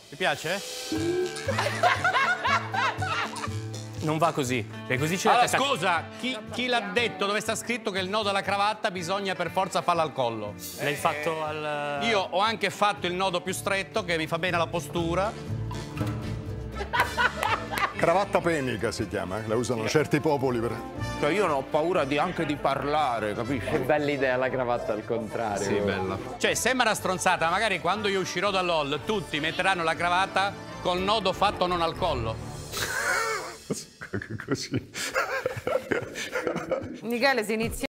Ti piace? Non va così. E così c'è Allora, scusa, chi l'ha detto? Dove sta scritto che il nodo alla cravatta bisogna per forza farlo al collo? L'hai fatto al... Io ho anche fatto il nodo più stretto, che mi fa bene la postura. Cravatta penica si chiama, la usano certi popoli per... Cioè io non ho paura anche di parlare, capisci? Che bella idea la cravatta al contrario. Sì, bella. Cioè, sembra una stronzata, magari quando io uscirò dall'hall tutti metteranno la cravatta col nodo fatto non al collo. Così. Michele, si inizia